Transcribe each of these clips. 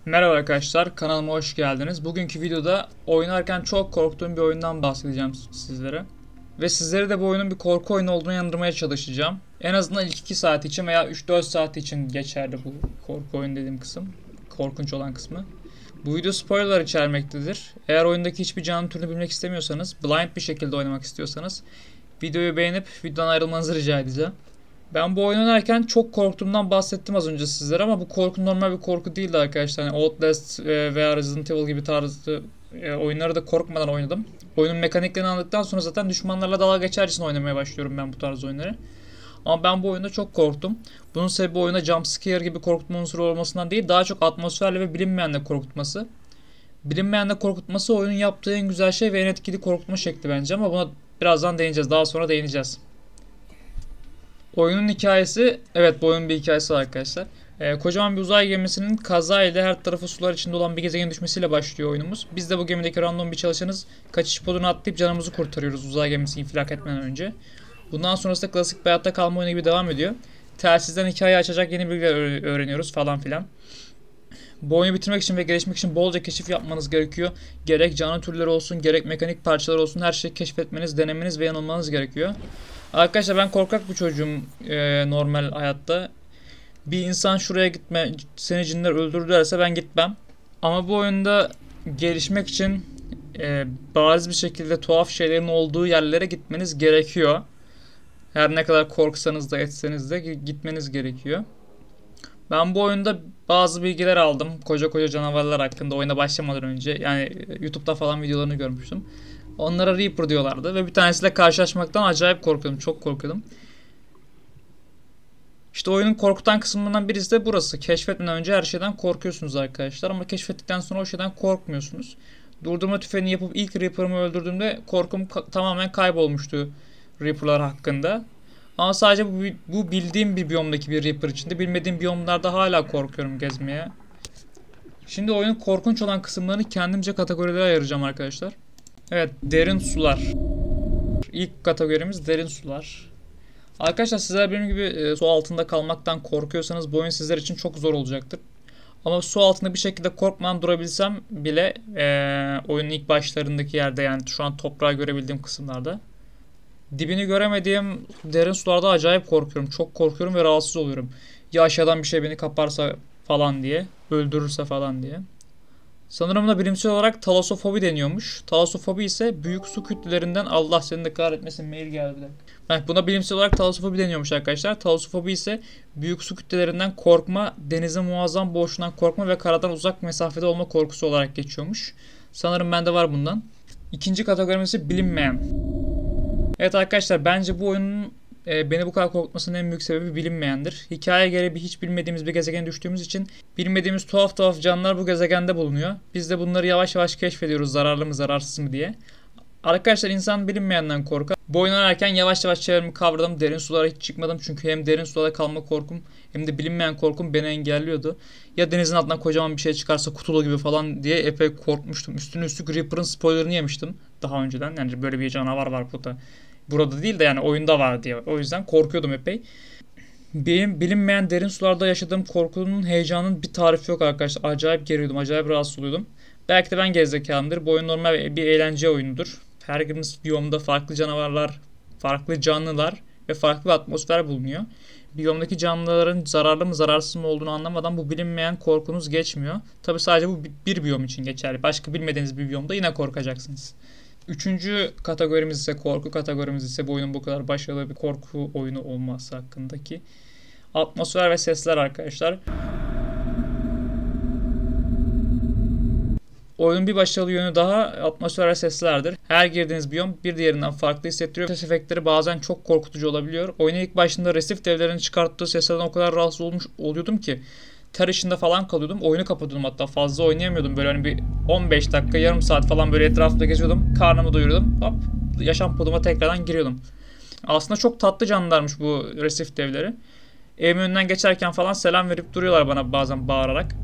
Merhaba arkadaşlar, kanalıma hoş geldiniz. Bugünkü videoda oynarken çok korktuğum bir oyundan bahsedeceğim sizlere. Ve sizlere de bu oyunun bir korku oyunu olduğunu yandırmaya çalışacağım. En azından ilk 2 saat için veya 3-4 saat için geçerli bu korku oyunu dediğim kısım. Korkunç olan kısmı. Bu video spoiler içermektedir. Eğer oyundaki hiçbir canlı türünü bilmek istemiyorsanız, blind bir şekilde oynamak istiyorsanız videoyu beğenip videodan ayrılmanızı rica edeceğim. Ben bu oyun oynarken çok korktuğumdan bahsettim az önce sizlere ama bu korku normal bir korku değildi arkadaşlar. Yani Outlast veya Resident Evil gibi tarzı oyunları da korkmadan oynadım. Oyunun mekaniklerini anladıktan sonra zaten düşmanlarla dalga geçercesine oynamaya başlıyorum ben bu tarz oyunları. Ama ben bu oyunda çok korktum. Bunun sebebi oyunda jumpscare gibi korkutma unsuru olmasından değil, daha çok atmosferle ve bilinmeyenle korkutması. Bilinmeyenle korkutması oyunun yaptığı en güzel şey ve en etkili korkutma şekli bence ama buna birazdan değineceğiz. Daha sonra değineceğiz. Oyunun hikayesi, evet bu oyunun bir hikayesi var arkadaşlar. Kocaman bir uzay gemisinin kaza ile her tarafı sular içinde olan bir gezegen düşmesiyle başlıyor oyunumuz. Biz de bu gemideki random bir çalışanız. Kaçış podunu atlayıp canımızı kurtarıyoruz uzay gemisi infilak etmeden önce. Bundan sonrası da klasik bir hayatta kalma oyunu gibi devam ediyor. Telsizden hikaye açacak yeni bilgiler öğreniyoruz falan filan. Bu oyunu bitirmek için ve gelişmek için bolca keşif yapmanız gerekiyor. Gerek canlı türleri olsun, gerek mekanik parçalar olsun her şeyi keşfetmeniz, denemeniz ve yanılmanız gerekiyor. Arkadaşlar ben korkak bir çocuğum normal hayatta. Bir insan şuraya gitme, seni cinler öldürdü derse ben gitmem. Ama bu oyunda gelişmek için bariz bir şekilde tuhaf şeylerin olduğu yerlere gitmeniz gerekiyor. Her ne kadar korksanız da etseniz de gitmeniz gerekiyor. Ben bu oyunda bazı bilgiler aldım. Koca koca canavarlar hakkında oyuna başlamadan önce. Yani YouTube'da falan videolarını görmüştüm. Onlara Reaper diyorlardı ve bir tanesiyle karşılaşmaktan acayip korkuyordum. Çok korkuyordum. İşte oyunun korkutan kısmından birisi de burası. Keşfetmeden önce her şeyden korkuyorsunuz arkadaşlar. Ama keşfettikten sonra o şeyden korkmuyorsunuz. Durdurma tüfeğini yapıp ilk Reaper'ımı öldürdüğümde korkum tamamen kaybolmuştu Reaper'lar hakkında. Ama sadece bu bildiğim bir biyomdaki bir Reaper içinde. Bilmediğim biyomlarda hala korkuyorum gezmeye. Şimdi oyunun korkunç olan kısımlarını kendimce kategorilere ayıracağım arkadaşlar. Evet, derin sular. İlk kategorimiz derin sular. Arkadaşlar sizler benim gibi su altında kalmaktan korkuyorsanız bu oyun sizler için çok zor olacaktır. Ama su altında bir şekilde korkmadan durabilsem bile oyunun ilk başlarındaki yerde yani şu an toprağı görebildiğim kısımlarda dibini göremediğim derin sularda acayip korkuyorum. Çok korkuyorum ve rahatsız oluyorum. Ya aşağıdan bir şey beni kaparsa falan diye, öldürürse falan diye. Sanırım da bilimsel olarak talasofobi deniyormuş. Talasofobi ise büyük su kütlelerinden Allah seni de kahretmesin mail geldi bir dakika. Buna bilimsel olarak talasofobi deniyormuş arkadaşlar. Talasofobi ise büyük su kütlelerinden korkma, denizin muazzam boşluğundan korkma ve karadan uzak mesafede olma korkusu olarak geçiyormuş. Sanırım bende var bundan. İkinci kategorimiz ise bilinmeyen. Evet arkadaşlar bence bu oyunun beni bu kadar korkutmasının en büyük sebebi bilinmeyendir. Hikaye gereği hiç bilmediğimiz bir gezegene düştüğümüz için bilmediğimiz tuhaf tuhaf canlılar bu gezegende bulunuyor. Biz de bunları yavaş yavaş keşfediyoruz zararlı mı zararsız mı diye. Arkadaşlar insan bilinmeyenden korkar. Bu oyunu oynarken yavaş yavaş çevremi kavradım. Derin sulara hiç çıkmadım çünkü hem derin sularda kalma korkum hem de bilinmeyen korkum beni engelliyordu. Ya denizin altından kocaman bir şey çıkarsa kutulu gibi falan diye epey korkmuştum. Üstüne üstlük Reaper'ın spoilerını yemiştim daha önceden. Yani böyle bir canavar var burada. Burada değil de yani oyunda var diye. O yüzden korkuyordum epey. Benim bilinmeyen derin sularda yaşadığım korkunun heyecanının bir tarifi yok arkadaşlar. Acayip geriyordum. Acayip rahatsız oluyordum. Belki de ben gerizekalımdır. Bu oyun normal bir eğlence oyunudur. Her biyomda farklı canavarlar, farklı canlılar ve farklı bir atmosfer bulunuyor. Biyomdaki canlıların zararlı mı zararsız mı olduğunu anlamadan bu bilinmeyen korkunuz geçmiyor. Tabi sadece bu bir biyom için geçerli. Başka bilmediğiniz bir biyomda yine korkacaksınız. Üçüncü kategorimiz ise korku kategorimiz ise bu oyunun bu kadar başarılı bir korku oyunu olması hakkındaki atmosfer ve sesler arkadaşlar. Oyunun bir başarılı yönü daha atmosfer ve seslerdir. Her girdiğiniz biyom bir diğerinden farklı hissettiriyor. Ses efektleri bazen çok korkutucu olabiliyor. Oyunun ilk başında resif devlerin çıkarttığı seslerden o kadar rahatsız oluyordum ki ter içinde falan kalıyordum. Oyunu kapatıyordum hatta fazla oynayamıyordum. Böyle hani bir 15 dakika yarım saat falan böyle etrafta geziyordum. Karnımı doyuruyordum. Hop yaşam poduma tekrardan giriyordum. Aslında çok tatlı canlılarmış bu resif devleri. Evimin önünden geçerken falan selam verip duruyorlar bana bazen bağırarak.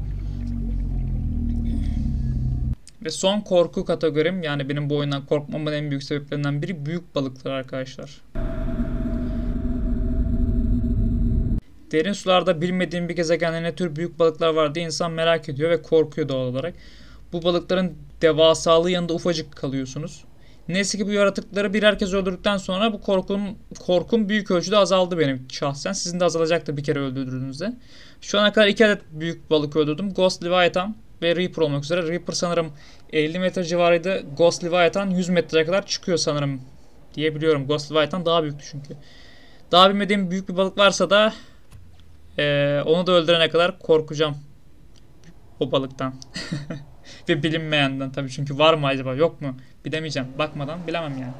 Ve son korku kategorim yani benim bu oyundan korkmamın en büyük sebeplerinden biri büyük balıklar arkadaşlar. Derin sularda bilmediğim bir gezegende ne tür büyük balıklar var diye insan merak ediyor ve korkuyor doğal olarak. Bu balıkların devasalığı yanında ufacık kalıyorsunuz. Neyse ki bu yaratıkları birer kez öldürdükten sonra bu korkum büyük ölçüde azaldı benim şahsen. Sizin de azalacaktır bir kere öldürdüğünüzde. Şu ana kadar 2 adet büyük balık öldürdüm. Ghost Leviathan ve Reaper olmak üzere. Reaper sanırım 50 metre civarıydı. Ghost Leviathan 100 metreye kadar çıkıyor sanırım diye biliyorum. Ghost Leviathan daha büyüktü çünkü. Daha bilmediğim büyük bir balık varsa da onu da öldürene kadar korkacağım o balıktan. Ve bilinmeyenden tabii, çünkü var mı acaba yok mu bilemeyeceğim. Bakmadan bilemem yani.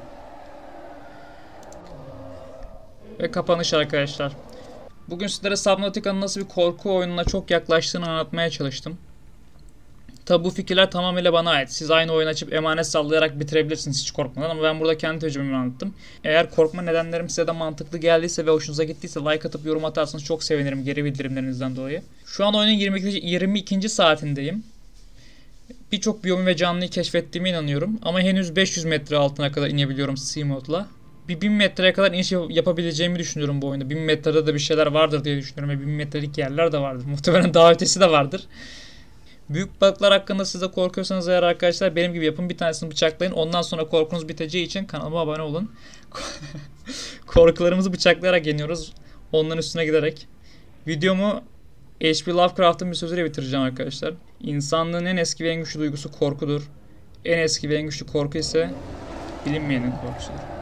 Ve kapanış arkadaşlar. Bugün sizlere Subnautica'nın nasıl bir korku oyununa çok yaklaştığını anlatmaya çalıştım. Tabi bu fikirler tamamıyla bana ait. Siz aynı oyun açıp emanet sallayarak bitirebilirsiniz hiç korkmadan, ama ben burada kendi tecrübemi anlattım. Eğer korkma nedenlerim size de mantıklı geldiyse ve hoşunuza gittiyse like atıp yorum atarsanız çok sevinirim geri bildirimlerinizden dolayı. Şu an oyunun 22. saatindeyim. Birçok biyomu ve canlıyı keşfettiğime inanıyorum. Ama henüz 500 metre altına kadar inebiliyorum C-Mode'la. Bir 1000 metreye kadar iniş yapabileceğimi düşünüyorum bu oyunda. 1000 metrede de bir şeyler vardır diye düşünüyorum ve 1000 metrelik yerler de vardır. Muhtemelen daha ötesi de vardır. Büyük balıklar hakkında siz de korkuyorsanız eğer arkadaşlar benim gibi yapın. Bir tanesini bıçaklayın. Ondan sonra korkunuz biteceği için kanalıma abone olun. Korkularımızı bıçaklayarak yeniyoruz. Onların üstüne giderek. Videomu H.P. Lovecraft'ın bir sözüyle bitireceğim arkadaşlar. İnsanlığın en eski ve en güçlü duygusu korkudur. En eski ve en güçlü korku ise bilinmeyenin korkusudur.